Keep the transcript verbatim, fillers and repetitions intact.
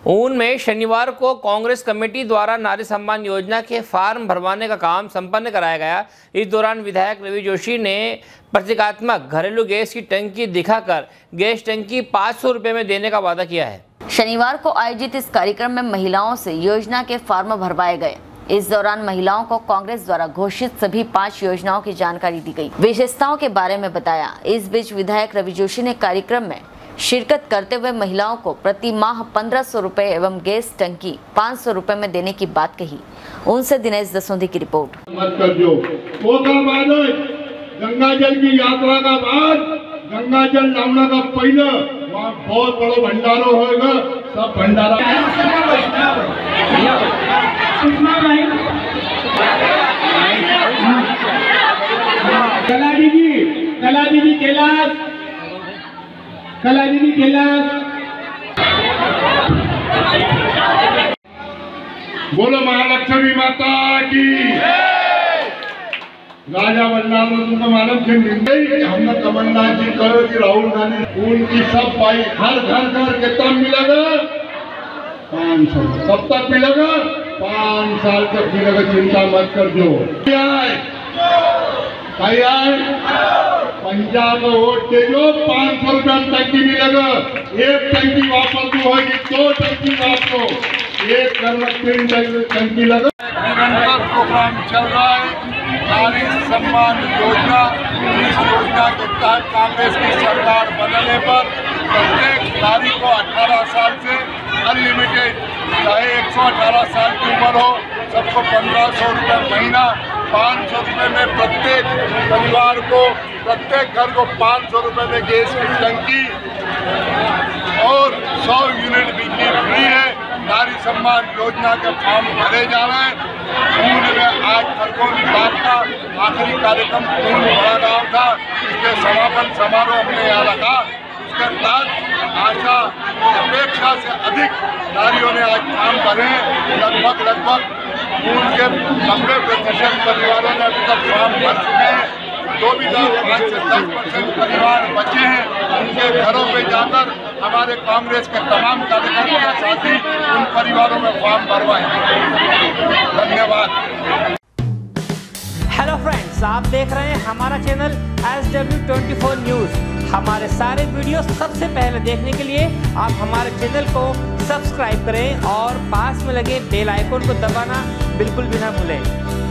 ऊन में शनिवार को कांग्रेस कमेटी द्वारा नारी सम्मान योजना के फार्म भरवाने का काम संपन्न कराया गया। इस दौरान विधायक रवि जोशी ने प्रतीकात्मक घरेलू गैस की टंकी दिखाकर गैस टंकी पाँच सौ रुपये में देने का वादा किया है। शनिवार को आयोजित इस कार्यक्रम में महिलाओं से योजना के फॉर्म भरवाए गए। इस दौरान महिलाओं को कांग्रेस द्वारा घोषित सभी पांच योजनाओं की जानकारी दी गई, विशेषताओं के बारे में बताया। इस बीच विधायक रवि जोशी ने कार्यक्रम में शिरकत करते हुए महिलाओं को प्रति माह पंद्रह सौ रुपए एवं गैस टंकी पाँच सौ रुपए में देने की बात कही। उनसे दिनेश दसोंधी की रिपोर्ट। मत कर दो। वो का बाद गंगा जल की यात्रा का बाद गंगा जल लाने का पहले वहाँ बहुत बड़ा भंडारा होगा। सब भंडारा कला दीदी कला दीदी कैलाश कला दीदी कैलाश बोलो महालक्ष्मी माता की। राजा बल्लाल तुमको मालूम थे मिल हमने कमलनाथ जी कहो कि राहुल गांधी उनकी सब पाई हर घर घर कितना मिलेगा पाँच सौ कब तक मिलेगा पाँच साल तक मिलेगा। चिंता मत कर दो। पंजाब में वोट दे दो पाँच सौ रुपया टंकी मिलेगा। एक टंकी वापस दो होगी दो टंकी वापस एक करोड़ तीन टंकी लगा। निरंतर प्रोग्राम चल रहा है नारी सम्मान योजना। इस योजना के तहत कांग्रेस की सरकार बनने पर प्रत्येक नारी को अठारह साल से अनलिमिटेड चाहे एक सौ अठारह साल की उम्र हो सबको पंद्रह सौ रुपये महीना पाँच सौ रुपये में प्रत्येक परिवार को प्रत्येक घर को पाँच सौ रुपये में गैस की टंकी और सौ यूनिट बिजली फ्री है। नारी सम्मान योजना के फॉर्म भरे जा रहे हैं। ऊन में आज खरगोन विभाग का आखिरी कार्यक्रम ऊन बड़ा गाँव था। इसके समापन समारोह हमने यहाँ रखा। उसके तहत आशा अपेक्षा से अधिक नारियों ने आज फॉर्म भरे। लगभग लगभग ऊन के नब्बे प्रतिशत परिवारों ने अभी तक फॉर्म भर चुके हैं। दो भी पाँच से दस परसेंट परिवार बचे हैं। उनके घरों पे जाकर हमारे कांग्रेस के तमाम कार्यकर्ता के साथी उन परिवारों में फॉर्म भरवाएं। धन्यवाद। हेलो फ्रेंड्स, आप देख रहे हैं हमारा channel S W twenty four news. हमारे सारे वीडियो सबसे पहले देखने के लिए आप हमारे चैनल को सब्सक्राइब करें और पास में लगे बेल आइकन को दबाना बिल्कुल भी ना भूलें।